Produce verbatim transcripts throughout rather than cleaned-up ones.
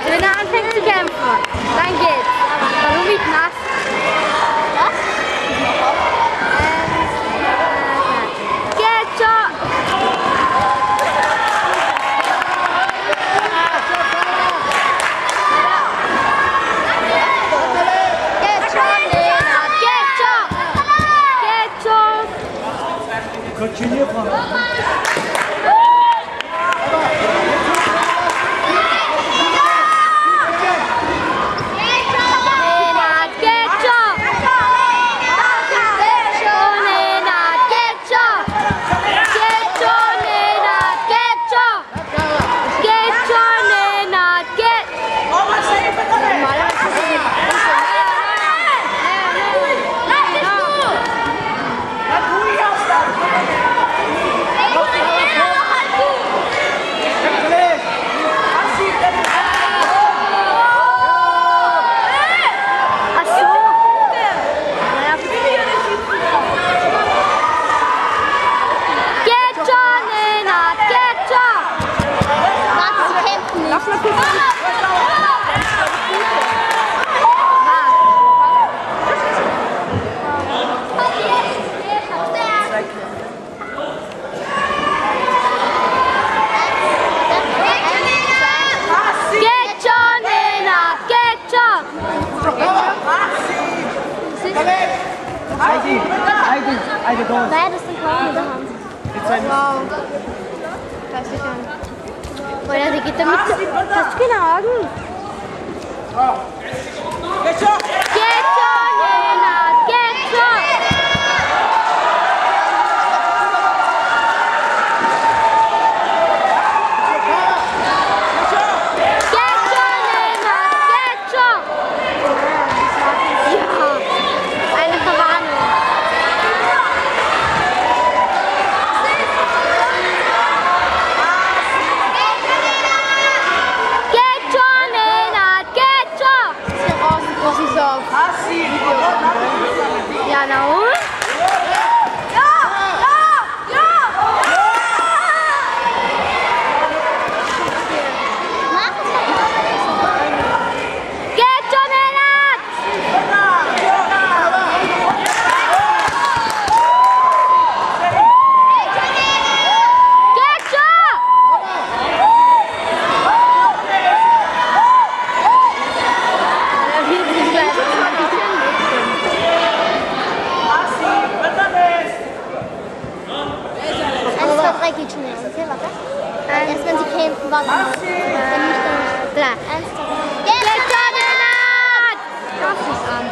Wenn er anfängt zu kämpfen, dann geht's. Warum nicht nass? Was? Geht schon! Geht schon, Lena! Geht schon! Geht schon! Continue, Mama. Heidi, Heidi, Heidi, Dose. Beides sind Klauen in der Hand. Wow. Weiß ich an. Oder die geht damit. Hast du keine Augen? Geht schon! Geht schon, Lena! Geht schon! Ja, na und? Ja! Ja! Ja! Geht schon, Lennart! Geht schon! Er wird sich gleich drei geht schon mehr. Okay, warte. Erst wenn sie kämpfen, warte mal. Wenn nicht, dann klar. Eins, zwei, drei. Geht schon, Lennart! Das ist an.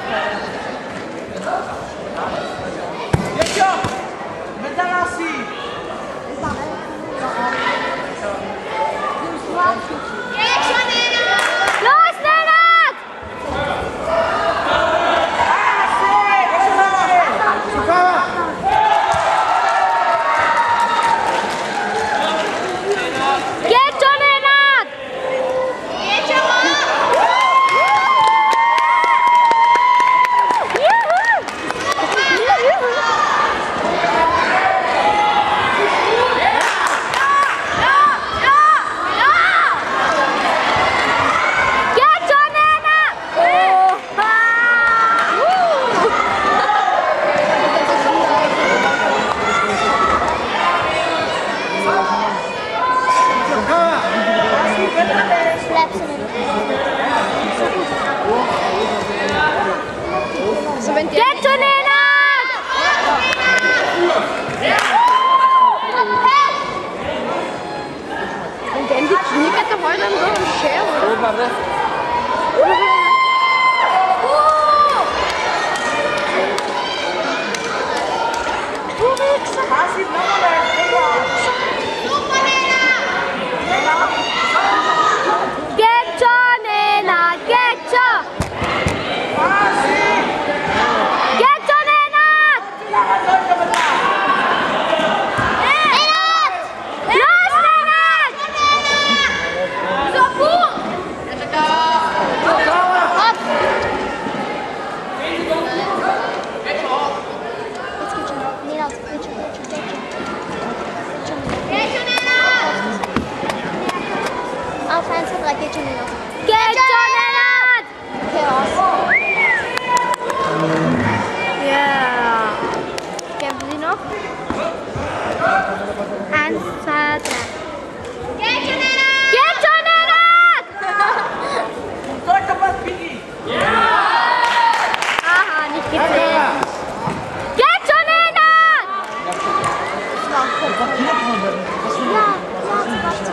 Geht schon! Mit der Lassi! Geht schon, Lennart! Los, Lennart! Geht schon, Lennart! Geht schon mal! Geht schon, Lennart! Und dann die Knie geht da heute dann so ein Scher, oder? Geht schon, Lennart! Geht schon! Geht schon, Lennart! Lennart! Los, Lennart! So gut! Hopp! Jetzt geht schon. Nee, das geht schon, geht schon, geht schon. Geht schon, Lennart! Auf eins, zwei, drei geht schon, Lennart. Geht schon, Lennart! Okay, was? Ja. Kämpfen Sie noch? Eins, zwei, drei. Geht schon, Lennart! Geht schon, Lennart! Sollte was, Piggy? Aha, nicht gezählt. Geht schon, Lennart! Ja, ja, warte, warte.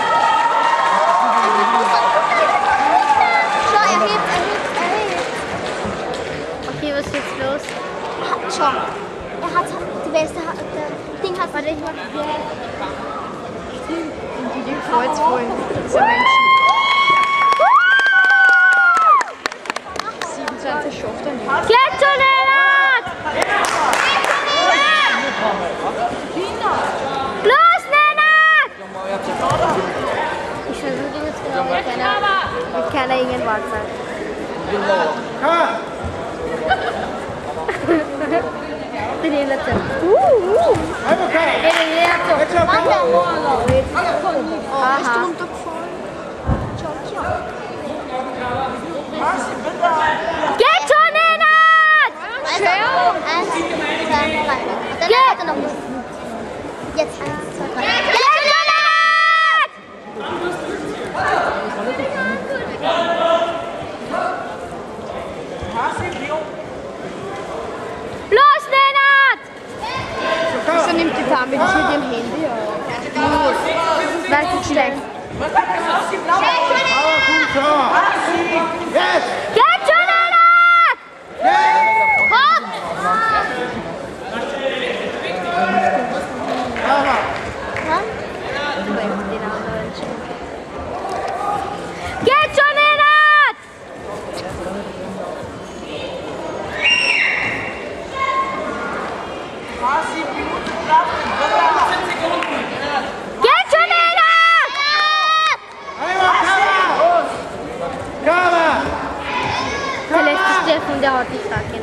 Schau, er hebt, er hebt, er hebt. Okay, was ist jetzt los? Schau, er hat die Weste, das Ding hat... Warte, ich mach Die den Kreuz wollen. Diese Menschen. siebenundzwanzig schafft er nicht. Geht schon, Lennart! Los, Lennart! Ich versuche ihn jetzt genau mit keiner, mit keiner irgendein Wort sagen. Den hier letzte. Uh, uh. Hey, den hier letzte. Warte. Aha. runtergefallen? Schau, schau. Geht schon, Lennart! Also, eins, zwei, drei. Dann hat er noch was. Jetzt eins, zwei, drei. Geht schon, Lennart! Los, Lennart! Wieso nimmt die Dame jetzt mit ihrem Handy auf? Das ist schlecht. Geht schon, Lennart! Hopp! Geht schon, Lennart! Geht schon, Lennart! Der lässt sich Steffen, der haut nicht stark.